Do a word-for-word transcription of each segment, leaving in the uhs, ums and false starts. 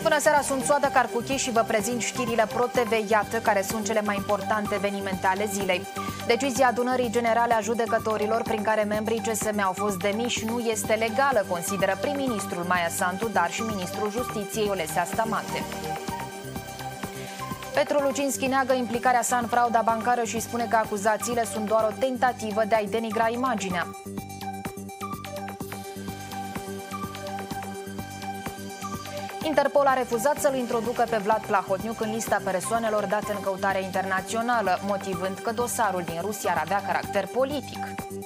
Bună seara, sunt Soada Carcuchi și vă prezint știrile ProTV Iată, care sunt cele mai importante evenimente ale zilei. Decizia Adunării Generale a Judecătorilor, prin care membrii C S M au fost demiși, nu este legală, consideră prim-ministrul Maia Sandu, dar și ministrul Justiției Olesea Stamate. Petru Lucinski neagă implicarea sa în frauda bancară și spune că acuzațiile sunt doar o tentativă de a-i denigra imaginea. Interpol a refuzat să-l introducă pe Vlad Plahotniuc în lista persoanelor date în căutare internațională, motivând că dosarul din Rusia ar avea caracter politic.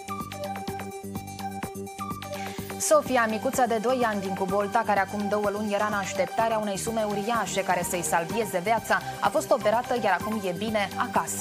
Sofia, micuța de doi ani din Cubolta, care acum două luni era în așteptarea unei sume uriașe care să-i salvieze viața, a fost operată, iar acum e bine acasă.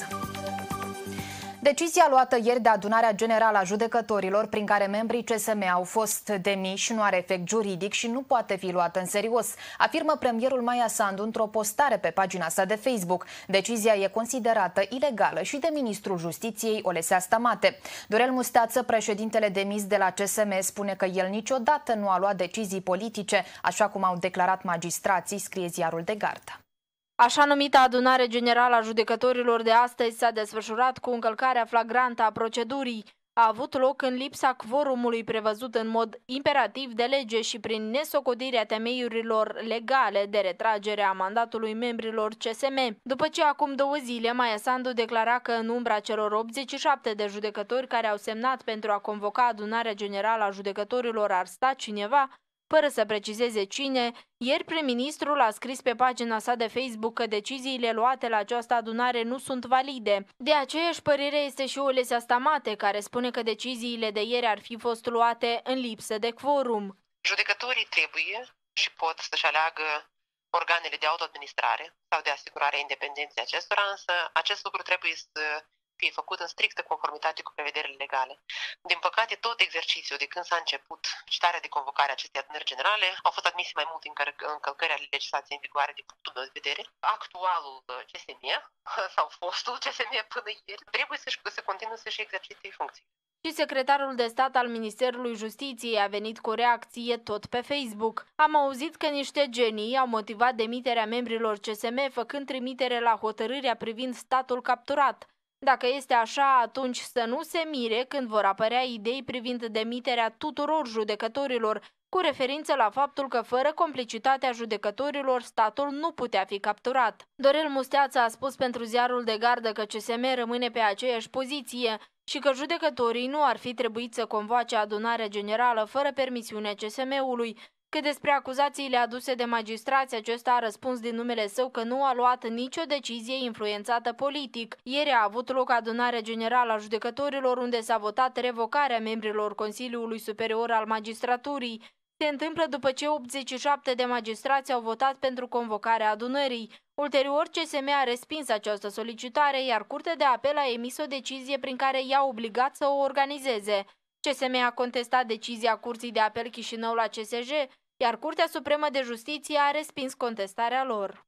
Decizia luată ieri de Adunarea Generală a Judecătorilor, prin care membrii C S M au fost demiși, nu are efect juridic și nu poate fi luată în serios, afirmă premierul Maia Sandu într-o postare pe pagina sa de Facebook. Decizia e considerată ilegală și de ministrul Justiției Olesea Stamate. Dorel Musteață, președintele demis de la C S M, spune că el niciodată nu a luat decizii politice, așa cum au declarat magistrații, scrie ziarul de Gardă. Așa numita Adunare Generală a Judecătorilor de astăzi s-a desfășurat cu încălcarea flagrantă a procedurii. A avut loc în lipsa quorumului prevăzut în mod imperativ de lege și prin nesocodirea temeiurilor legale de retragere a mandatului membrilor C S M. După ce acum două zile Maia Sandu declara că în umbra celor optzeci și șapte de judecători care au semnat pentru a convoca Adunarea Generală a Judecătorilor ar sta cineva, fără să precizeze cine, ieri prim-ministrul a scris pe pagina sa de Facebook că deciziile luate la această adunare nu sunt valide. De aceeași părere este și Olesea Stamate, care spune că deciziile de ieri ar fi fost luate în lipsă de quorum. Judecătorii trebuie și pot să-și aleagă organele de autoadministrare sau de asigurare a independenței acestora, însă acest lucru trebuie să fie făcut în strictă conformitate cu prevederile legale. Din păcate, tot exercițiul de când s-a început citarea de convocare a acestei adunări generale au fost admise mai multe încălcări ale legislației în vigoare din punctul meu de vedere. Actualul C S M sau fostul C S M până ieri trebuie să, să continue să-și exercite funcții. Și secretarul de stat al Ministerului Justiției a venit cu o reacție tot pe Facebook. Am auzit că niște genii au motivat demiterea membrilor C S M făcând trimitere la hotărârea privind statul capturat. Dacă este așa, atunci să nu se mire când vor apărea idei privind demiterea tuturor judecătorilor, cu referință la faptul că fără complicitatea judecătorilor, statul nu putea fi capturat. Dorel Musteață a spus pentru ziarul de Gardă că C S M rămâne pe aceeași poziție și că judecătorii nu ar fi trebuit să convoace adunarea generală fără permisiunea C S M-ului. Că despre acuzațiile aduse de magistrați, acesta a răspuns din numele său că nu a luat nicio decizie influențată politic. Ieri a avut loc adunarea generală a judecătorilor, unde s-a votat revocarea membrilor Consiliului Superior al Magistraturii. Se întâmplă după ce optzeci și șapte de magistrați au votat pentru convocarea adunării. Ulterior, C S M a respins această solicitare, iar Curtea de Apel a emis o decizie prin care i-a obligat să o organizeze. C S M a contestat decizia Curții de Apel Chișinău la C S J, iar Curtea Supremă de Justiție a respins contestarea lor.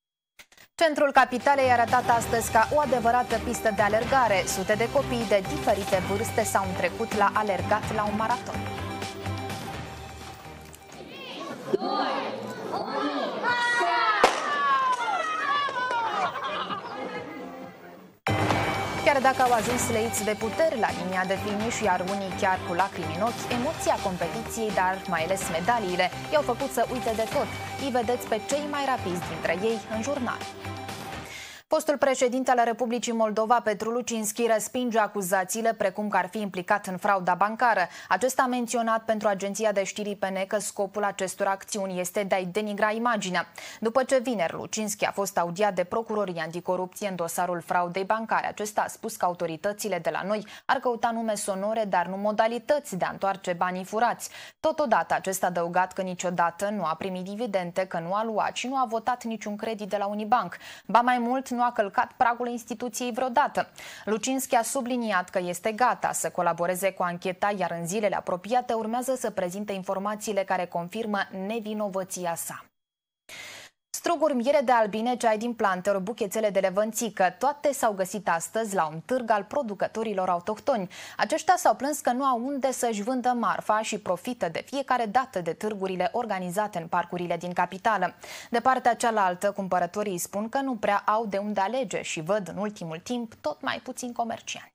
Centrul Capitalei a arătat astăzi ca o adevărată pistă de alergare. Sute de copii de diferite vârste s-au întrecut la alergat la un maraton. Chiar dacă au ajuns leiți de puteri la linia de finish, iar unii chiar cu lacrimi în ochi, emoția competiției, dar mai ales medaliile, i-au făcut să uite de tot. Îi vedeți pe cei mai rapizi dintre ei în jurnal. Fostul președinte al Republicii Moldova, Petru Lucinski, respinge acuzațiile precum că ar fi implicat în frauda bancară. Acesta a menționat pentru agenția de știri P N că scopul acestor acțiuni este de a-i denigra imaginea. După ce vineri Lucinski a fost audiat de procurorii anticorupție în dosarul fraudei bancare, acesta a spus că autoritățile de la noi ar căuta nume sonore, dar nu modalități de a întoarce banii furați. Totodată, acesta a adăugat că niciodată nu a primit dividende, că nu a luat și nu a votat niciun credit de la Unibank. Ba mai mult, nu a călcat pragul instituției vreodată. Lucinski a subliniat că este gata să colaboreze cu ancheta, iar în zilele apropiate urmează să prezinte informațiile care confirmă nevinovăția sa. Struguri, miere de albine, ceai din plante, ori buchețele de levănțică, toate s-au găsit astăzi la un târg al producătorilor autohtoni. Aceștia s-au plâns că nu au unde să-și vândă marfa și profită de fiecare dată de târgurile organizate în parcurile din capitală. De partea cealaltă, cumpărătorii spun că nu prea au de unde alege și văd în ultimul timp tot mai puțini comercianți.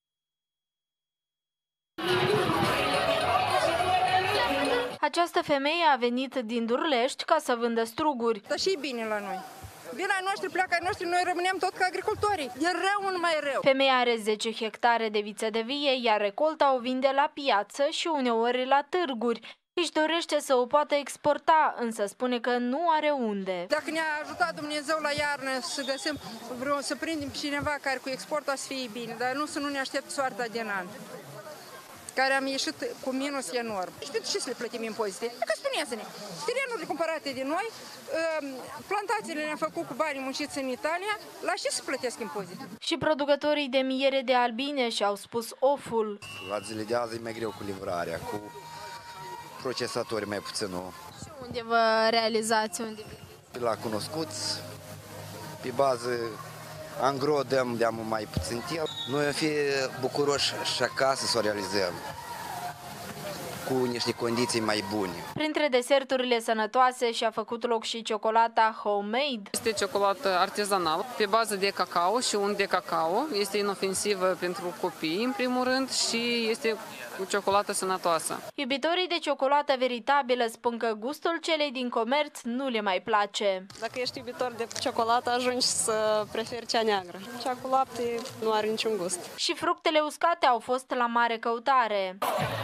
Această femeie a venit din Durlești ca să vândă struguri. Dar și bine la noi. Vin ai noștri, pleacă ai noștri, noi rămânem tot ca agricultorii. E rău, un mai rău. Femeia are zece hectare de viță de vie, iar recolta o vinde la piață și uneori la târguri. Își dorește să o poată exporta, însă spune că nu are unde. Dacă ne-a ajutat Dumnezeu la iarnă să găsim, vreo, să prindem cineva care cu exportul să fie bine, dar nu să nu ne aștept soarta din an, care am ieșit cu minus enorm. Și pentru ce să le plătim impozite? Dacă spuneți-ne, terenurile cumpărate de noi, plantațiile le-am făcut cu banii munciți în Italia, la ce să plătesc impozite? Și producătorii de miere de albine și-au spus oful. La zile de azi e mai greu cu livrarea, cu procesatori mai puțin. Și unde vă realizați? Unde? La cunoscuți, pe bază angro dăm, dăm mai puțin timp. Noi am fi bucuroși și acasă să o realizăm cu niște condiții mai bune. Printre deserturile sănătoase și-a făcut loc și ciocolata homemade. Este ciocolată artizanală pe bază de cacao și unt de cacao. Este inofensivă pentru copii, în primul rând, și este cu ciocolată sănătoasă. Iubitorii de ciocolată veritabilă spun că gustul celei din comerț nu le mai place. Dacă ești iubitor de ciocolată, ajungi să preferi cea neagră. Cea cu lapte nu are niciun gust. Și fructele uscate au fost la mare căutare.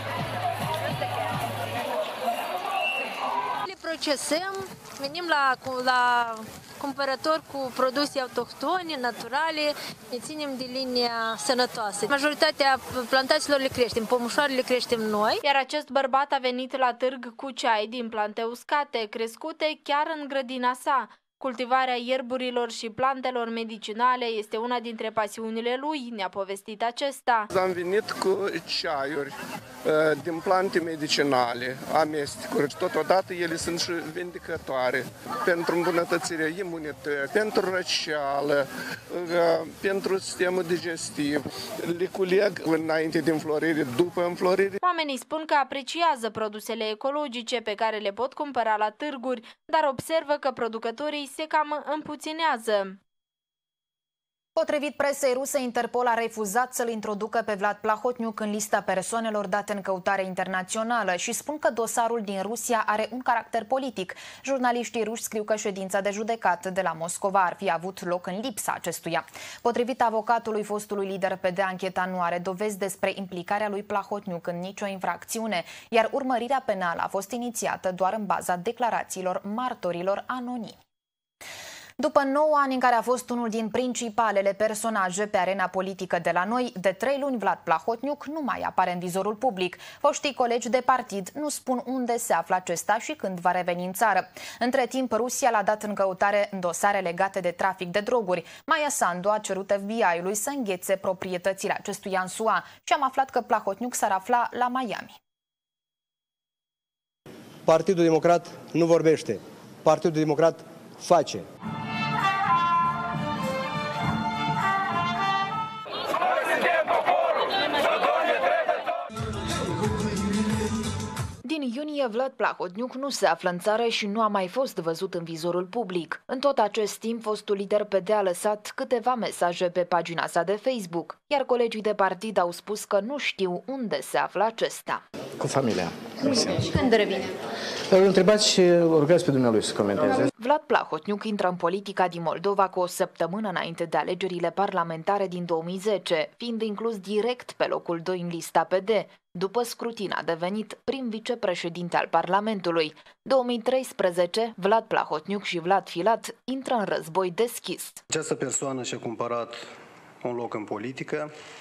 Le procesăm, venim la, la cumpărători cu produse autohtone, naturale, ne ținem de linia sănătoasă. Majoritatea plantațiilor le creștem, pomușoarele le creștem noi. Iar acest bărbat a venit la târg cu ceai din plante uscate, crescute chiar în grădina sa. Cultivarea ierburilor și plantelor medicinale este una dintre pasiunile lui, ne-a povestit acesta. Am venit cu ceaiuri uh, din plante medicinale, amestecuri. Totodată ele sunt și vindicătoare pentru îmbunătățirea imunității, pentru răceală, uh, pentru sistemul digestiv. Le culeg înainte de înflorire, după înflorire. Oamenii spun că apreciază produsele ecologice pe care le pot cumpăra la târguri, dar observă că producătorii se cam împuținează. Potrivit presei ruse, Interpol a refuzat să-l introducă pe Vlad Plahotniuc în lista persoanelor date în căutare internațională și spun că dosarul din Rusia are un caracter politic. Jurnaliștii ruși scriu că ședința de judecată de la Moscova ar fi avut loc în lipsa acestuia. Potrivit avocatului fostului lider P D, ancheta nu are dovezi despre implicarea lui Plahotniuc în nicio infracțiune, iar urmărirea penală a fost inițiată doar în baza declarațiilor martorilor anonimi. După nouă ani în care a fost unul din principalele personaje pe arena politică de la noi, de trei luni Vlad Plahotniuc nu mai apare în vizorul public. Foștii colegi de partid nu spun unde se află acesta și când va reveni în țară. Între timp, Rusia l-a dat în căutare în dosare legate de trafic de droguri. Maia Sandu a cerut F B I-ului să înghețe proprietățile acestuia în S U A și am aflat că Plahotniuc s-ar afla la Miami. Partidul Democrat nu vorbește. Partidul Democrat face. Din iunie, Vlad Plahotniuc nu se află în țară și nu a mai fost văzut în vizorul public. În tot acest timp, fostul lider P D a lăsat câteva mesaje pe pagina sa de Facebook, iar colegii de partid au spus că nu știu unde se află acesta. Cu familia. Și când revine? Îl întrebați și rugăm pe dumnealui să comenteze. Vlad Plahotniuc intră în politica din Moldova cu o săptămână înainte de alegerile parlamentare din două mii zece, fiind inclus direct pe locul doi în lista P D. După scrutin a devenit prim vicepreședinte al Parlamentului. două mii treisprezece, Vlad Plahotniuc și Vlad Filat intră în război deschis. Această persoană și-a cumpărat un loc în politică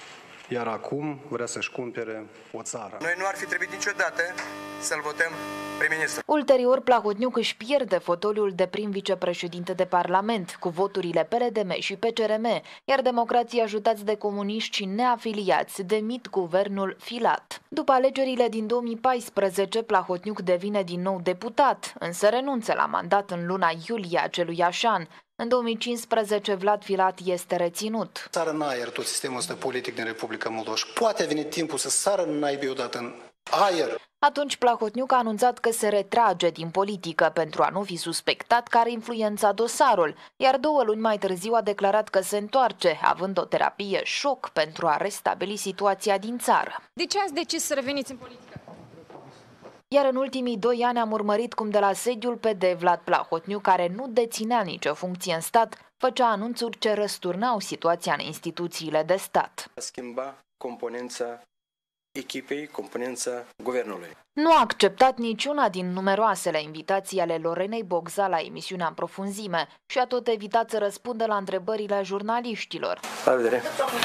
iar acum vrea să-și cumpere o țară. Noi nu ar fi trebuit niciodată să-l votăm prim-ministru. Ulterior, Plahotniuc își pierde fotoliul de prim vicepreședinte de Parlament, cu voturile P R D M și P C R M, iar democrații ajutați de comuniști și neafiliați demit guvernul Filat. După alegerile din două mii paisprezece, Plahotniuc devine din nou deputat, însă renunță la mandat în luna iulie aceluiași an. În două mii cincisprezece, Vlad Filat este reținut. Sară în aer tot sistemul ăsta politic din Republica Moldova și poate a venit timpul să sară în naibii odată în aer. Atunci Plahotniuc a anunțat că se retrage din politică pentru a nu fi suspectat că ar influența dosarul, iar două luni mai târziu a declarat că se întoarce, având o terapie șoc pentru a restabili situația din țară. De ce ați decis să reveniți în politică? Iar în ultimii doi ani am urmărit cum de la sediul P D Vlad Plahotniuc, care nu deținea nicio funcție în stat, făcea anunțuri ce răsturnau situația în instituțiile de stat. A schimba componența echipei, componența guvernului. Nu a acceptat niciuna din numeroasele invitații ale Lorenei Bogza la emisiunea În profunzime și a tot evitat să răspundă la întrebările jurnaliștilor. La vedere!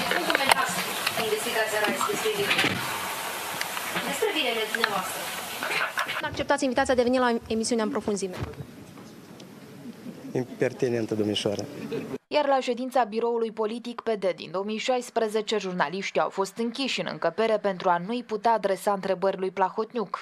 Nu acceptați invitația de a veni la emisiunea În profunzime. Impertinentă domnișoară. Iar la ședința biroului politic P D din două mii șaisprezece, jurnaliștii au fost închiși în încăpere pentru a nu-i putea adresa întrebări lui Plahotniuc.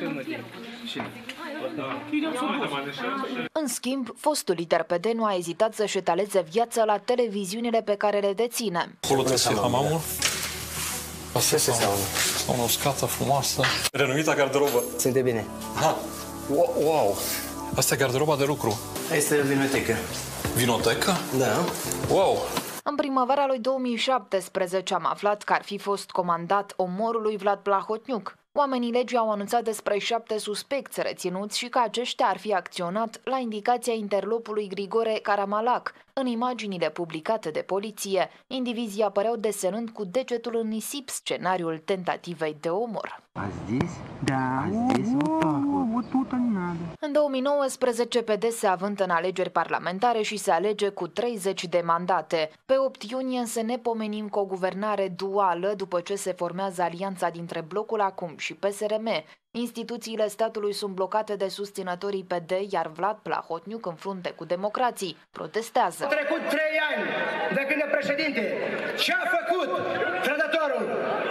În schimb, fostul lider P D nu a ezitat să-și etaleze viața la televiziunile pe care le deține. Folosesc hamamul. Asta este o uscată frumoasă. Renumita garderobă. Simte bine. Ha. Wow! Asta e garderoba de lucru. Este vinotecă. Vinotecă? Da. Wow! În primăvara lui două mii șaptesprezece am aflat că ar fi fost comandat omorul lui Vlad Plahotniuc. Oamenii legii au anunțat despre șapte suspecți reținuți și că aceștia ar fi acționat la indicația interlopului Grigore Caramalac. În imaginile publicate de poliție, indivizii apăreau desenând cu degetul în nisip scenariul tentativei de omor. А здесь, да, здесь вот так вот, вот тут не надо. În două mii nouăsprezece, P D se avântă în alegeri parlamentare și se alege cu treizeci de mandate. Pe opt iunie însă ne pomenim cu o guvernare duală după ce se formează alianța dintre Blocul Acum și P S R M. Instituțiile statului sunt blocate de susținătorii P D, iar Vlad Plahotniuc, în frunte cu democrații, protestează. Au trecut trei ani de când e președinte. Ce a făcut trădătorul?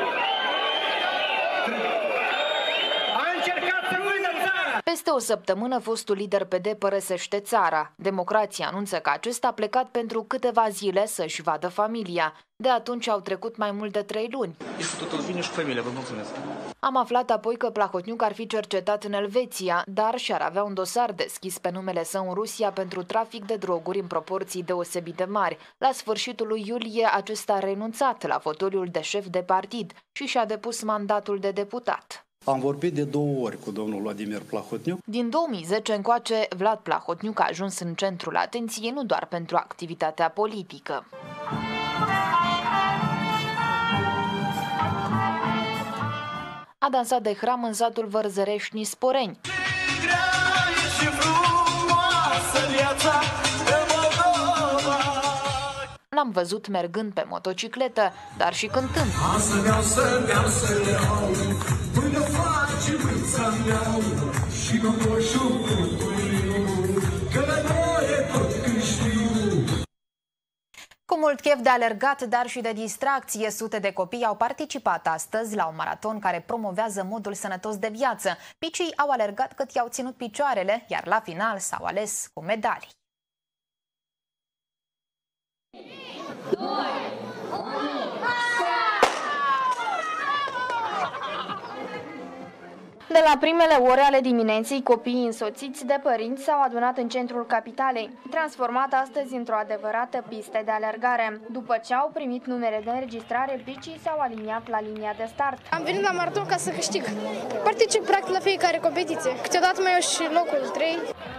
Peste o săptămână, fostul lider P D părăsește țara. Democrația anunță că acesta a plecat pentru câteva zile să-și vadă familia. De atunci au trecut mai mult de trei luni. Am aflat apoi că Plahotniuc ar fi cercetat în Elveția, dar și-ar avea un dosar deschis pe numele său în Rusia pentru trafic de droguri în proporții deosebit de mari. La sfârșitul lui iulie, acesta a renunțat la fotoliul de șef de partid și și-a depus mandatul de deputat. Am vorbit de două ori cu domnul Vladimir Plahotniuc. Din două mii zece încoace, Vlad Plahotniuc a ajuns în centrul atenției nu doar pentru activitatea politică. A dansat de hram în satul Vărzărești Sporeni. L-am văzut mergând pe motocicletă, dar și cântând. Cu mult chef de alergat, dar și de distracție, sute de copii au participat astăzi la un maraton care promovează modul sănătos de viață. Picii au alergat cât i-au ținut picioarele, iar la final s-au ales cu medalii. De la primele ore ale dimineții, copiii însoțiți de părinți s-au adunat în centrul capitalei, transformat astăzi într-o adevărată pistă de alergare. După ce au primit numere de înregistrare, picii s-au aliniat la linia de start. Am venit la maraton ca să câștig. Particip practic la fiecare competiție. Câteodată mai iau și locul trei.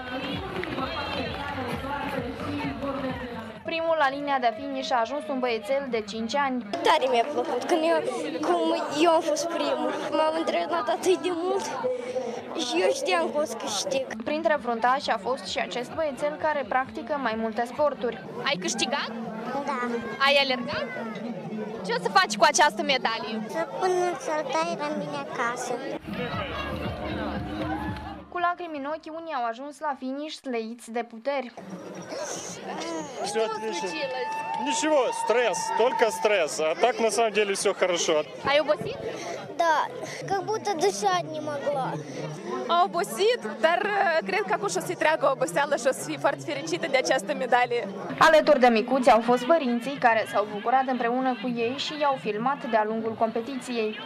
Primul la linia de finish a ajuns un băiețel de cinci ani. Tare mi-a plăcut, când eu, cum eu am fost primul. M-am antrenat atât de mult și eu știam că o să câștig. Printre fruntași a fost și acest băiețel care practică mai multe sporturi. Ai câștigat? Da. Ai alergat? Ce o să faci cu această medalie? Să pun în săltai la mine acasă. Cu lacrimi în ochi, unii au ajuns la finish slăiți de puteri. Все отлично. Ничего, стресс, только стресс. А так на самом деле все хорошо. Ai obosit? Da, как будто дышать не могла. Am obosit, dar cred că acum și o să-i treacă oboseală și o să fie foarte fericită de această medalie. Alături de micuți au fost părinții care s-au bucurat împreună cu ei și i-au filmat de-a lungul competiției.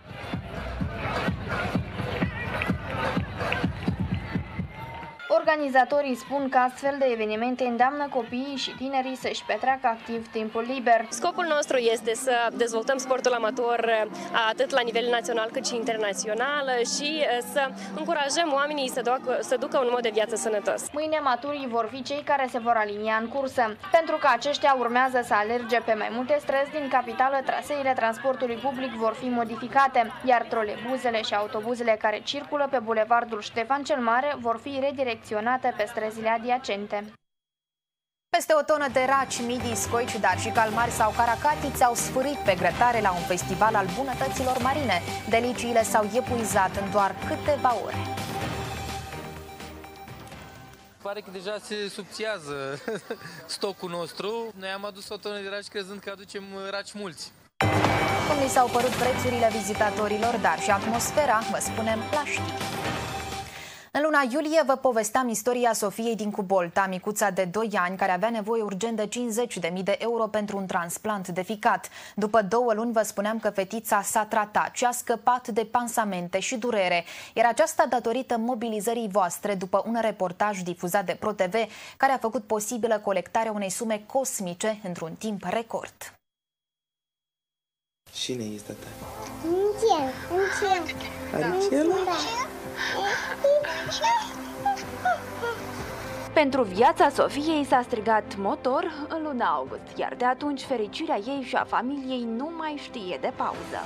Organizatorii spun că astfel de evenimente îndeamnă copiii și tinerii să-și petreacă activ timpul liber. Scopul nostru este să dezvoltăm sportul amator atât la nivel național cât și internațional și să încurajăm oamenii să ducă, să ducă un mod de viață sănătos. Mâine maturii vor fi cei care se vor alinia în cursă. Pentru că aceștia urmează să alerge pe mai multe străzi din capitală, traseele transportului public vor fi modificate, iar trolebuzele și autobuzele care circulă pe bulevardul Ștefan cel Mare vor fi redirecționate pe străzile adiacente. Peste o tonă de raci, midii, scoici, dar și calmari sau caracatiți au sfârâit pe grătare la un festival al bunătăților marine. Deliciile s-au epuizat în doar câteva ore. Pare că deja se subțiază stocul nostru. Noi am adus o tonă de raci crezând că aducem raci mulți. Cum li s-au părut prețurile vizitatorilor, dar și atmosfera, vă spunem la știri. În luna iulie vă povesteam istoria Sofiei din Cubolta, micuța de doi ani care avea nevoie urgent de cincizeci de mii de euro pentru un transplant de ficat. După două luni vă spuneam că fetița s-a tratat și a scăpat de pansamente și durere, iar aceasta datorită mobilizării voastre după un reportaj difuzat de ProTV care a făcut posibilă colectarea unei sume cosmice într-un timp record. Cine este ta? Încel, încel. Aricela? Pentru viața Sofiei s-a strigat motor în luna august, iar de atunci fericirea ei și a familiei nu mai știe de pauză.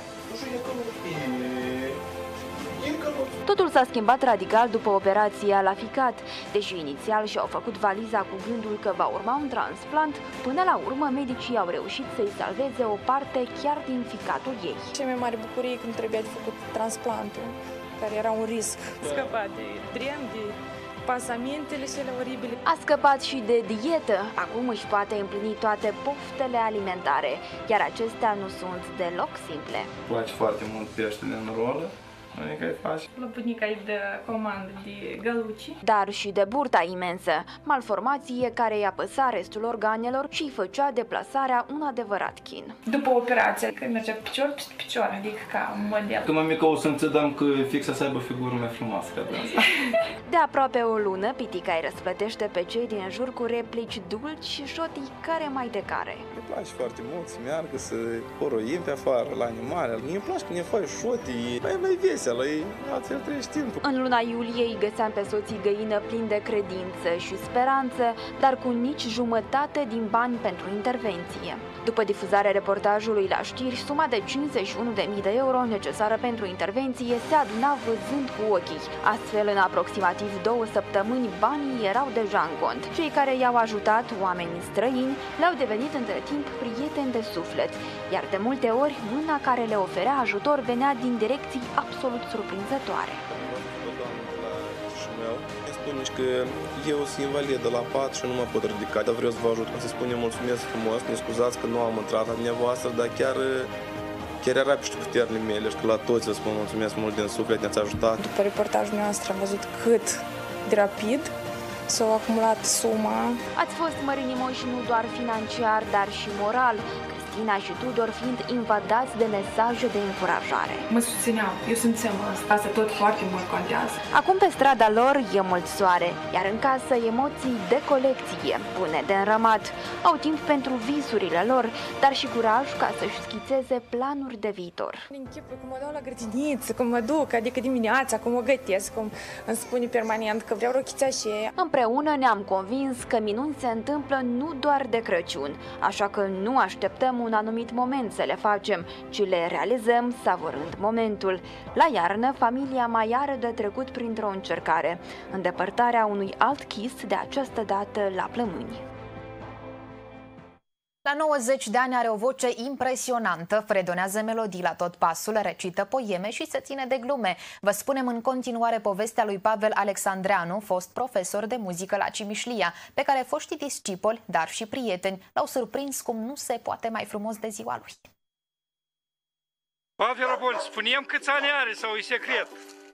Totul s-a schimbat radical după operația la ficat. Deși inițial și-au făcut valiza cu gândul că va urma un transplant, până la urmă medicii au reușit să-i salveze o parte chiar din ficatul ei. Cea mai mare bucurie când trebuia de făcut transplantul, care era un risc. Scăpat de dren, de pasamentele cele oribile. A scăpat și de dietă. Acum își poate împlini toate poftele alimentare, iar acestea nu sunt deloc simple. Îmi place foarte mult peștele în rolă. La bunica îi dă comandă de găluci. Dar și de burta imensă, malformație care i-a păsat restul organelor și îi făcea deplasarea un adevărat chin. După operație, că mergea picior peste picior, adică ca un model. Când mă mică o să înțedam că fix să aibă figură mai frumoasă ca dânsa. De aproape o lună, pitica îi răsplătește pe cei din jur cu replici dulci și șotii care mai de care. Îmi place foarte mult să meargă, să poroim pe afară la animale. Mie îmi place când ne faci șotii, mai mai vesel. Altfel treci timpul. În luna iulie îi găseam pe soții găină plini de credință și speranță, dar cu nici jumătate din bani pentru intervenție. După difuzarea reportajului la știri, suma de cincizeci și unu de mii de euro necesară pentru intervenție se aduna văzând cu ochii. Astfel, în aproximativ două săptămâni, banii erau deja în cont. Cei care i-au ajutat, oamenii străini, le-au devenit între timp prieteni de suflet, iar de multe ori, mâna care le oferea ajutor venea din direcții absolut surprinzătoare. Spune că eu sunt invalidă la pat și nu mă pot ridica, dar vreau să vă ajut. Să spunem mulțumesc frumos, ne scuzați că nu am intrat la dumneavoastră, dar chiar, chiar era pe puterile mele și că la toți vă spun mulțumesc mult din suflet, ne-ați ajutat. După reportajul nostru am văzut cât de rapid s-a acumulat suma. Ați fost mărinimoși nu doar financiar, dar și moral. Cristina și Tudor fiind invadați de mesaje de încurajare. Mă susțineau, eu simțeam asta, asta tot foarte mult contează. Acum pe strada lor e mult soare, iar în casă emoții de colecție, bune de înrămat. Au timp pentru visurile lor, dar și curaj ca să-și schițeze planuri de viitor. Închipui cum mă dau la grădiniță, cum mă duc, adică dimineața, cum mă gătesc, cum îmi spune permanent că vreau rochița și aia. Împreună ne-am convins că minuni se întâmplă nu doar de Crăciun, așa că nu așteptăm un anumit moment să le facem, ci le realizăm savurând momentul. La iarnă, familia mai are de trecut printr-o încercare, îndepărtarea unui alt chis, de această dată la plămâni. La nouăzeci de ani are o voce impresionantă, fredonează melodii la tot pasul, recită poeme și se ține de glume. Vă spunem în continuare povestea lui Pavel Alexandreanu, fost profesor de muzică la Cimișlia, pe care foștii discipoli, dar și prieteni, l-au surprins cum nu se poate mai frumos de ziua lui. Pavel Rapol, spunem câți ani are sau e secret?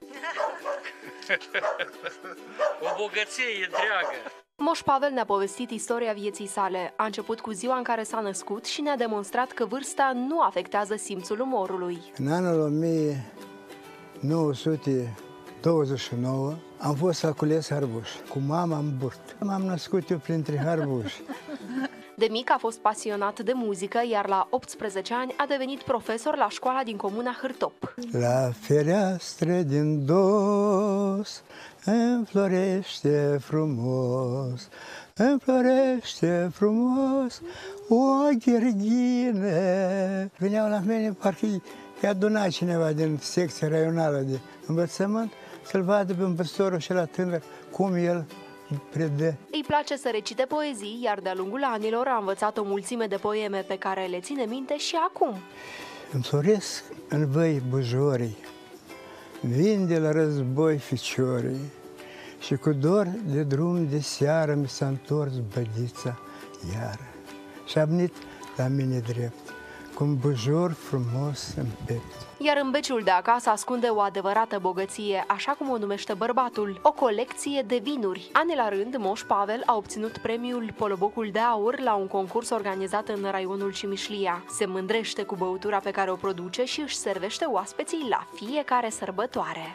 O bogăție întreagă. Moș Pavel ne-a povestit istoria vieții sale. A început cu ziua în care s-a născut și ne-a demonstrat că vârsta nu afectează simțul umorului. În anul o mie nouă sute douăzeci și nouă am fost să cules harbuși cu mama în burt. M-am născut eu printre harbuși. De mic a fost pasionat de muzică, iar la optsprezece ani a devenit profesor la școala din comuna Hârtop. La fereastră din dos înflorește frumos, înflorește frumos o gherghină. Veneau la mine, parcă i-a adunat cineva din secția raională de învățământ să-l vadă pe învățătorul și la tânăr cum el predă. Îi place să recite poezii, iar de-a lungul anilor a învățat o mulțime de poeme pe care le ține minte și acum. Înfloresc în văi bujorii, vin de la război ficiorii și cu dor de drum de seară mi s-a întors bădița iară și a venit la mine drept, cu un bujor frumos în piept. Iar în beciul de acasă ascunde o adevărată bogăție, așa cum o numește bărbatul, o colecție de vinuri. Ani la rând, Moș Pavel a obținut premiul Polobocul de Aur la un concurs organizat în raionul Cimișlia. Se mândrește cu băutura pe care o produce și își servește oaspeții la fiecare sărbătoare.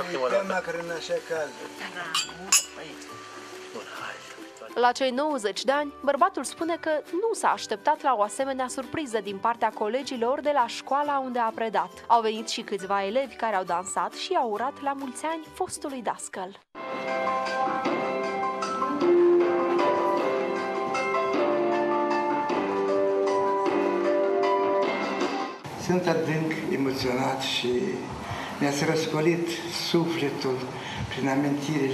La cei nouăzeci de ani, bărbatul spune că nu s-a așteptat la o asemenea surpriză din partea colegilor de la școala unde a predat. Au venit și câțiva elevi care au dansat și au urat la mulți ani fostului dascăl. Sunt adânc emoționat și mi-ați răscolit sufletul prin amintirile.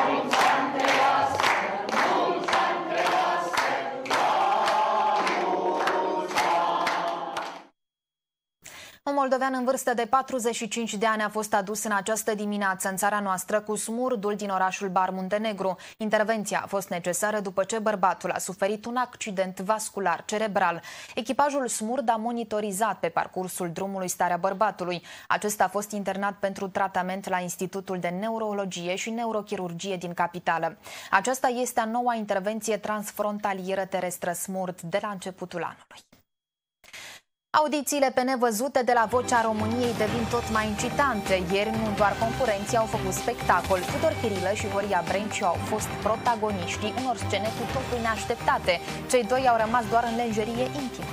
Un moldovean în vârstă de patruzeci și cinci de ani a fost adus în această dimineață în țara noastră cu smurdul din orașul Bar, Muntenegru. Intervenția a fost necesară după ce bărbatul a suferit un accident vascular cerebral. Echipajul smurd a monitorizat pe parcursul drumului starea bărbatului. Acesta a fost internat pentru tratament la Institutul de Neurologie și Neurochirurgie din capitală. Aceasta este a noua intervenție transfrontalieră terestră smurd de la începutul anului. Audițiile pe nevăzute de la Vocea României devin tot mai incitante. Ieri nu doar concurenții au făcut spectacol. Tudor Chirilă și Horia Brenciu au fost protagoniștii unor scene cu totul neașteptate. Cei doi au rămas doar în lenjerie intimă.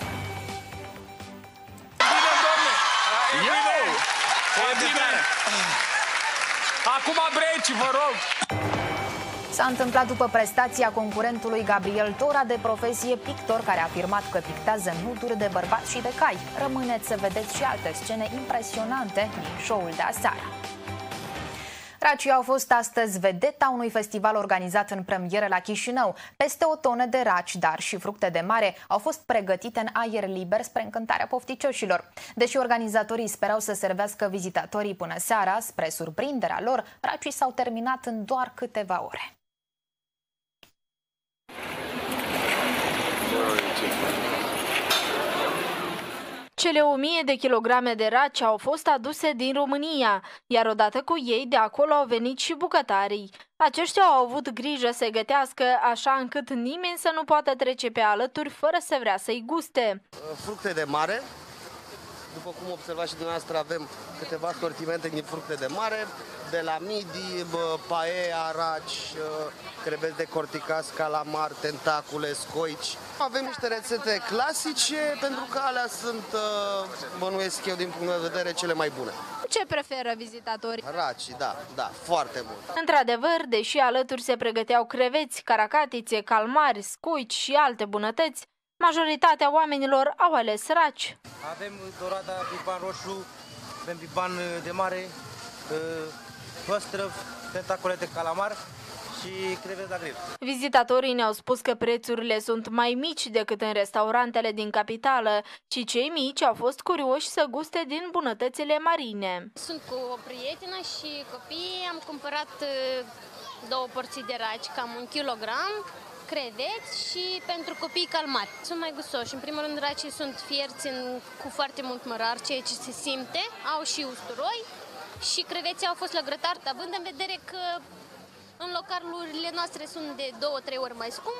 Acum Brenciu, vă rog! S-a întâmplat după prestația concurentului Gabriel Tora, de profesie pictor, care a afirmat că pictează nuduri de bărbați și de cai. Rămâneți să vedeți și alte scene impresionante din show-ul de aseară. Racii au fost astăzi vedeta unui festival organizat în premieră la Chișinău. Peste o tonă de raci, dar și fructe de mare au fost pregătite în aer liber spre încântarea pofticioșilor. Deși organizatorii sperau să servească vizitatorii până seara, spre surprinderea lor, racii s-au terminat în doar câteva ore. Cele o mie de kilograme de raci au fost aduse din România, iar odată cu ei de acolo au venit și bucătarii. Aceștia au avut grijă să gătească așa încât nimeni să nu poată trece pe alături fără să vrea să-i guste. Fructe de mare. După cum observați și dumneavoastră, avem câteva sortimente din fructe de mare, de la midi, paella, raci, creveți decorticați, calamar, tentacule, scoici. Avem niște rețete clasice, pentru că alea sunt, bănuiesc eu, din punct de vedere, cele mai bune. Ce preferă vizitatorii? Raci, da, da, foarte bun. Într-adevăr, deși alături se pregăteau creveți, caracatițe, calmari, scoici și alte bunătăți, majoritatea oamenilor au ales raci. Avem dorada, biban roșu, avem biban de mare, păstrăv, tentacule de calamar și creveți la grill. Vizitatorii ne-au spus că prețurile sunt mai mici decât în restaurantele din capitală, și cei mici au fost curioși să guste din bunătățile marine. Sunt cu o prietenă și copiii, am cumpărat două porții de raci, cam un kilogram, creveți și pentru copii calmari. Sunt mai gustoși. În primul rând, racii sunt fierți în, cu foarte mult mărar, ceea ce se simte. Au și usturoi și creveții au fost la grătar, având în vedere că în localurile noastre sunt de două trei ori mai scump.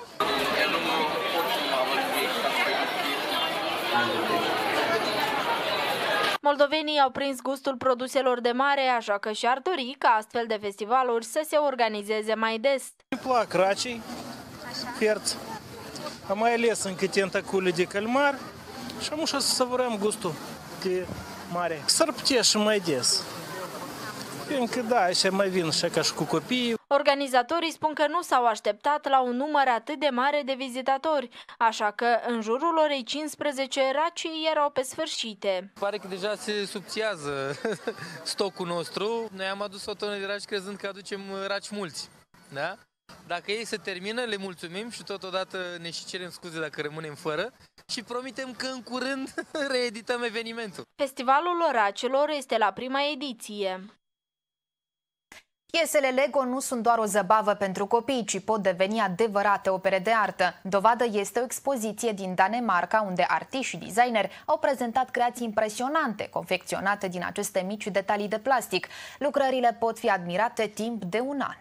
Moldovenii au prins gustul produselor de mare, așa că și-ar dori ca astfel de festivaluri să se organizeze mai des. Îmi plac racii, fierți, mai ales încă tentacule de calmar și am ușa să savurăm gustul de mare. S-ar putea și mai des. Fiindcă da, așa mai vin și ca și cu copiii. Organizatorii spun că nu s-au așteptat la un număr atât de mare de vizitatori, așa că în jurul orei cincisprezece racii erau pe sfârșite. Pare că deja se subțiază stocul nostru. Noi am adus o tonă de raci crezând că aducem raci mulți. Da? Dacă ei se termină, le mulțumim și totodată ne și cerem scuze dacă rămânem fără și promitem că în curând reedităm evenimentul. Festivalul Racilor este la prima ediție. Piesele Lego nu sunt doar o zăbavă pentru copii, ci pot deveni adevărate opere de artă. Dovadă este o expoziție din Danemarca, unde artiști și designeri au prezentat creații impresionante, confecționate din aceste mici detalii de plastic. Lucrările pot fi admirate timp de un an.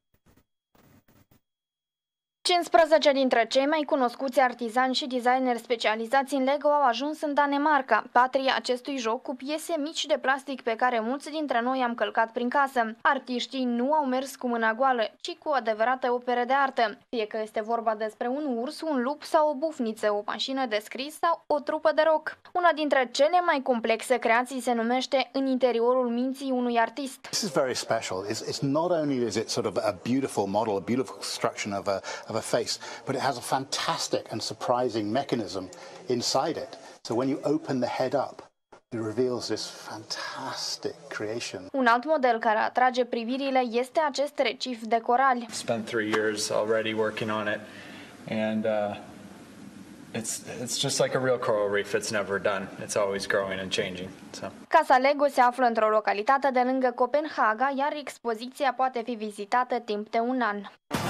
cincisprezece dintre cei mai cunoscuți artizani și designeri specializați în Lego au ajuns în Danemarca, patria acestui joc cu piese mici de plastic pe care mulți dintre noi am călcat prin casă. Artiștii nu au mers cu mâna goală, ci cu adevărate opere de artă, fie că este vorba despre un urs, un lup sau o bufniță, o mașină de scris sau o trupă de rock. Una dintre cele mai complexe creații se numește În interiorul minții unui artist. This is very special. It's, it's not only is it sort of a beautiful model, a beautiful construction of a of a face, but it has a fantastic and surprising mechanism inside it. So when you open the head up, it reveals this fantastic creation. Un alt model care atrage privirile este acest recif de corali. Spent three years already working on it, and uh, it's it's just like a real coral reef. It's never done. It's always growing and changing. So. Casa Lego se află într-o localitate de lângă Copenhaga, iar expoziția poate fi vizitată timp de un an.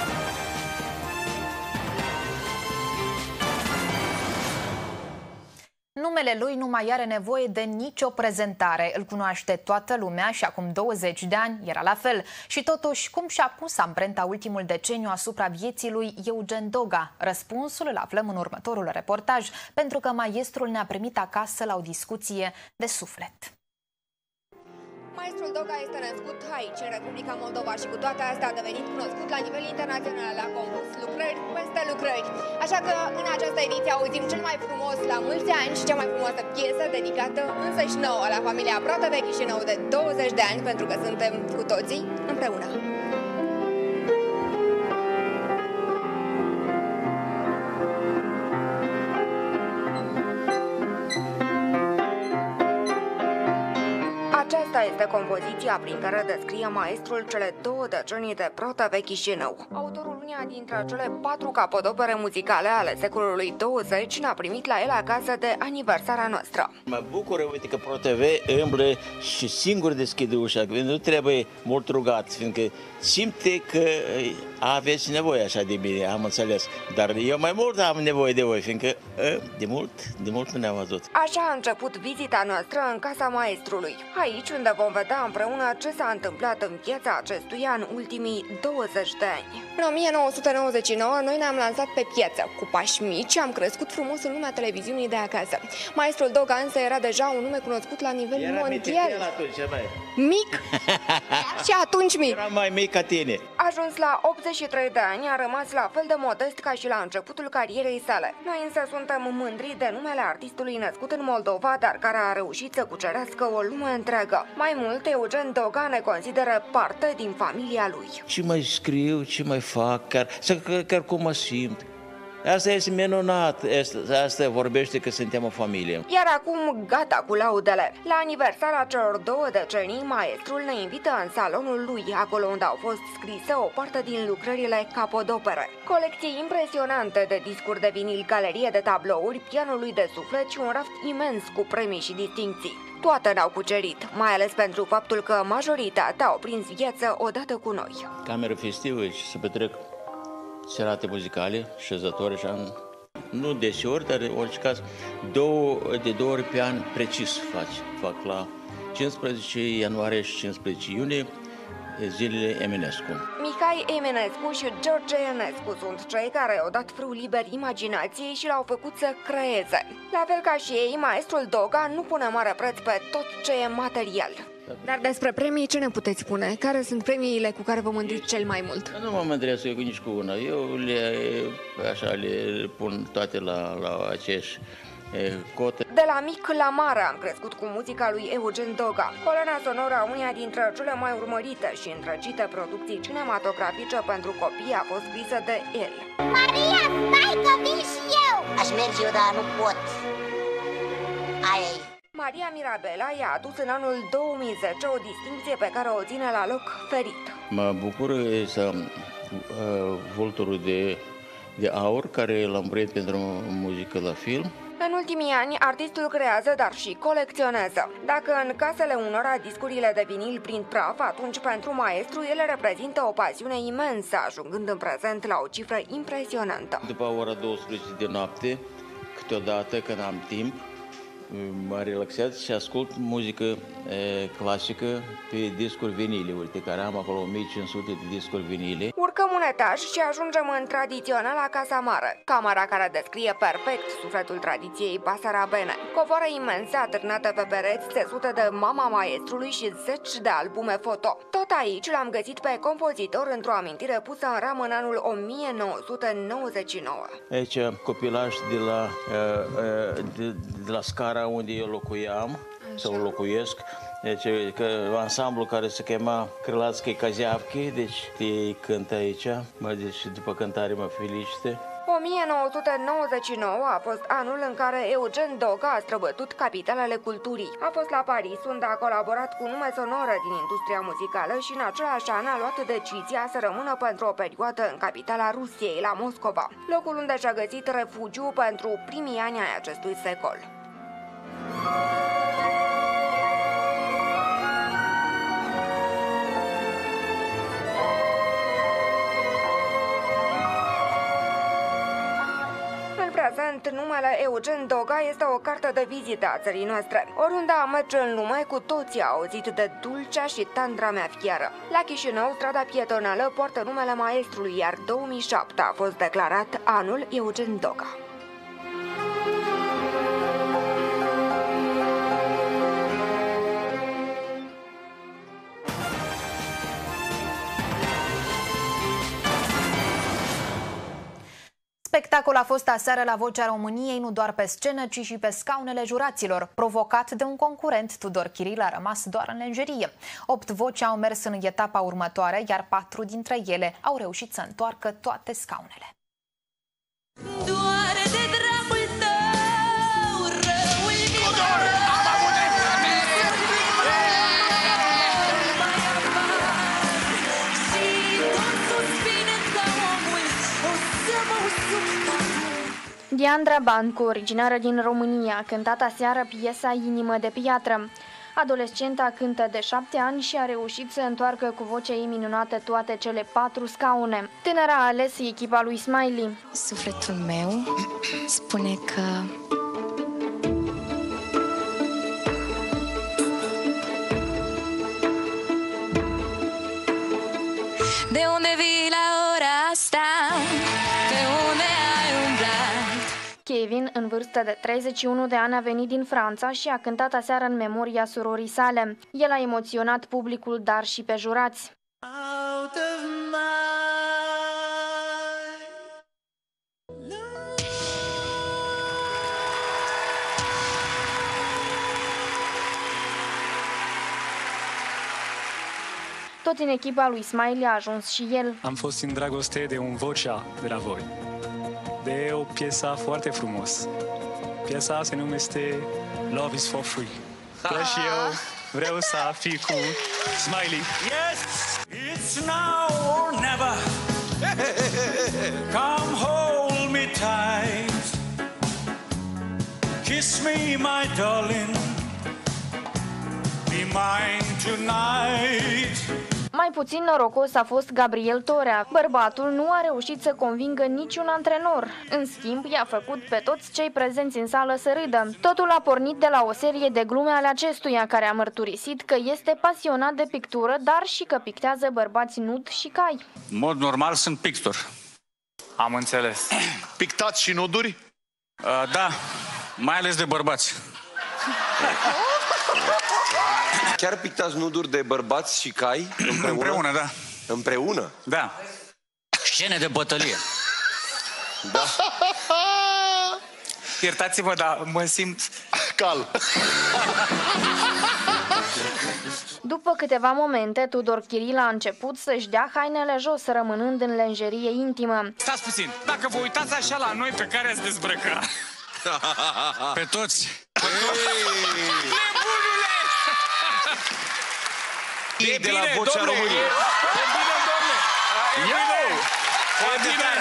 Numele lui nu mai are nevoie de nicio prezentare. Îl cunoaște toată lumea și acum douăzeci de ani era la fel. Și totuși, cum și-a pus amprenta ultimul deceniu asupra vieții lui Eugen Doga? Răspunsul îl aflăm în următorul reportaj, pentru că maestrul ne-a primit acasă la o discuție de suflet. Maestrul Doga este născut aici, în Republica Moldova, și cu toate astea a devenit cunoscut la nivel internațional. A compus lucrări peste lucrări. Așa că în această ediție auzim cel mai frumos la mulți ani și cea mai frumoasă piesă dedicată însăși nouă la familia Protevé Chișinău de douăzeci de ani, pentru că suntem cu toții împreună. Aceasta este compoziția prin care descrie maestrul cele două decenii de Protevé Chișinău. Autorul uneia dintre cele patru capodopere muzicale ale secolului douăzeci ne-a primit la el acasă de aniversarea noastră. Mă bucură, uite, că Protevé îmblă și singur deschide ușa, că nu trebuie mult rugat, fiindcă simte că aveți nevoie așa de bine, am înțeles. Dar eu mai mult am nevoie de voi, fiindcă de mult, de mult nu ne-am văzut. Așa a început vizita noastră în casa maestrului. Aici unde vom vedea împreună ce s-a întâmplat în viața acestuia în ultimii douăzeci de ani. În o mie nouă sute nouăzeci și nouă noi ne-am lansat pe piață. Cu pași mici am crescut frumos în lumea televiziunii de acasă. Maestrul Doga însă era deja un nume cunoscut la nivel era mondial. Atunci, mai. Mic și atunci mic. Era mai mic ca tine. Ajuns la optzeci și trei de ani, a rămas la fel de modest ca și la începutul carierei sale. Noi însă suntem mândri de numele artistului născut în Moldova, dar care a reușit să cucerească o lume întreagă. Mai mult, Eugen Doga ne consideră parte din familia lui. Ce mai scriu, ce mai fac, chiar, chiar, chiar cum mă simt. Asta este minunat, asta vorbește că suntem o familie. Iar acum gata cu laudele. La aniversarea celor două decenii, maestrul ne invită în salonul lui, acolo unde au fost scrise o parte din lucrările capodopere. Colecții impresionante de discuri de vinil, galerie de tablouri, pianul lui de suflet și un raft imens cu premii și distincții. Toate ne-au cucerit, mai ales pentru faptul că majoritatea au prins viață odată cu noi. Cameră festivă și se petrec serate muzicale, șezători, așa, nu deseori, dar în orice caz, două, de două ori pe an precis fac, fac la cincisprezece ianuarie și cincisprezece iunie, zilele Eminescu. Mihai Eminescu și George Enescu sunt cei care au dat frâu liber imaginației și l-au făcut să creeze. La fel ca și ei, maestrul Doga nu pune mare preț pe tot ce e material. Dar despre premii ce ne puteți spune? Care sunt premiile cu care vă mândriți cel mai mult? Nu mă mândresc eu nici cu una. Eu le, așa, le pun toate la, la aceeași cote. De la mic la mare am crescut cu muzica lui Eugen Doga, coloana sonoră a uneia dintre cele mai urmărite și îndrăgite producții cinematografice pentru copii a fost scrisă de el. Maria, stai că vin și eu! Aș merge eu, dar nu pot. Aia-i. Maria Mirabela i-a adus în anul două mii zece o distinție pe care o ține la loc ferit. Mă bucură să uh, vulturul de, de aur care l-am primit pentru muzică la film. În ultimii ani, artistul creează, dar și colecționează. Dacă în casele unora discurile de vinil prind praf, atunci pentru maestru ele reprezintă o pasiune imensă, ajungând în prezent la o cifră impresionantă. După ora douăsprezece de noapte, câteodată când am timp, mă relaxez și ascult muzică e, clasică pe discuri vinile. Uite, care am acolo o mie cinci sute de discuri vinile. Urcăm un etaj și ajungem în tradiționala Casa Mare, camera care descrie perfect sufletul tradiției basarabene. Covoare imense atârnate pe pereți, țesute de mama maestrului și zeci de albume foto. Tot aici l-am găsit pe compozitor într-o amintire pusă în ramă în anul o mie nouă sute nouăzeci și nouă. Aici copilaj de la, de, de la scara unde eu locuiam, așa, sau locuiesc, deci că ansamblu care se chema Крылатские Козявки, deci ei cântă aici, mă, deci după cântare mă felicite. o mie nouă sute nouăzeci și nouă a fost anul în care Eugen Doga a străbătut capitalele culturii. A fost la Paris, unde a colaborat cu nume sonore din industria muzicală și în același an a luat decizia să rămână pentru o perioadă în capitala Rusiei, la Moscova, locul unde și-a găsit refugiu pentru primii ani ai acestui secol. În prezent, numele Eugen Doga este o carte de vizită a țării noastre. Oriunde am merge în lume, cu toții au auzit de dulcea și tandra mea fieră. La Chișinău, strada pietonală poartă numele maestrului, iar două mii șapte a fost declarat anul Eugen Doga. Spectacol a fost aseară la Vocea României, nu doar pe scenă, ci și pe scaunele juraților. Provocat de un concurent, Tudor Chiril a rămas doar în lenjerie. Opt voci au mers în etapa următoare, iar patru dintre ele au reușit să întoarcă toate scaunele. Doare de dragul tău, răul minor. Diandra Bancu, originară din România, a cântat aseară piesa Inimă de piatră. Adolescenta cântă de șapte ani și a reușit să întoarcă cu vocea ei minunată toate cele patru scaune. Tânăra a ales echipa lui Smiley. Sufletul meu spune că de unde vii la ora asta? De unde ai umblat? Kevin, în vârstă de treizeci și unu de ani, a venit din Franța și a cântat aseară în memoria surorii sale. El a emoționat publicul, dar și pe jurați. Out of my... Tot în echipa lui Smiley a ajuns și el. Am fost în dragoste de un vocea de la voi. de o piesă foarte frumos. Piesa se numește Love is for Free. Că și eu vreau să fiu cu Smiley. Yes, it's now or never. Come hold me tight. Kiss me, my darling. Be mine tonight. Mai puțin norocos a fost Gabriel Torea. Bărbatul nu a reușit să convingă niciun antrenor. În schimb, i-a făcut pe toți cei prezenți în sală să râdă. Totul a pornit de la o serie de glume ale acestuia, care a mărturisit că este pasionat de pictură, dar și că pictează bărbați nud și cai. În mod normal sunt pictor. Am înțeles. Pictați și nuduri? Uh, da, mai ales de bărbați. Chiar pictați nuduri de bărbați și cai împreună? Împreună, da. Împreună? Da. Scene de bătălie. Da. Iertați-mă, dar mă simt cal. După câteva momente, Tudor Chiril a început să-și dea hainele jos, rămânând în lenjerie intimă. Stați puțin, dacă vă uitați așa la noi, pe care ați dezbrăca? Pe toți. Pe toți. E de la Vocea României. E bine, domnule. E bine. E bine.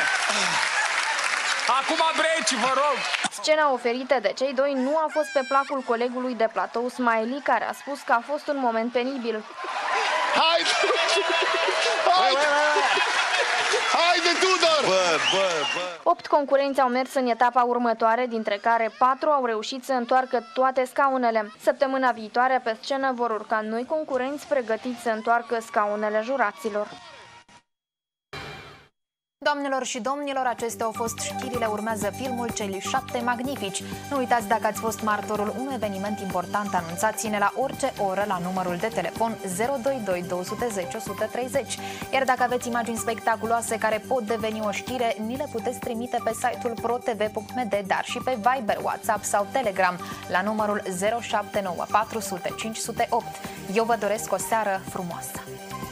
Acum breci, vă rog. Scena oferită de cei doi nu a fost pe placul colegului de platou Smiley, care a spus că a fost un moment penibil. Hai! Hai! Haide, Tudor! Bă, bă, bă! Opt concurenți au mers în etapa următoare, dintre care patru au reușit să întoarcă toate scaunele. Săptămâna viitoare pe scenă vor urca noi concurenți pregătiți să întoarcă scaunele juraților. Doamnelor și domnilor, acestea au fost știrile. Urmează filmul Cei șapte magnifici. Nu uitați, dacă ați fost martorul unui eveniment important, anunțați-ne la orice oră la numărul de telefon zero doi doi două zero zero o sută treizeci. Iar dacă aveți imagini spectaculoase care pot deveni o știre, ni le puteți trimite pe site-ul pro t v punct m d, dar și pe Viber, WhatsApp sau Telegram la numărul zero șapte nouă patru zero zero cinci zero opt. Eu vă doresc o seară frumoasă!